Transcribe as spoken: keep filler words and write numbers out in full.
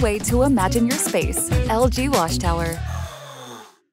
way to imagine your space. L G WashTower.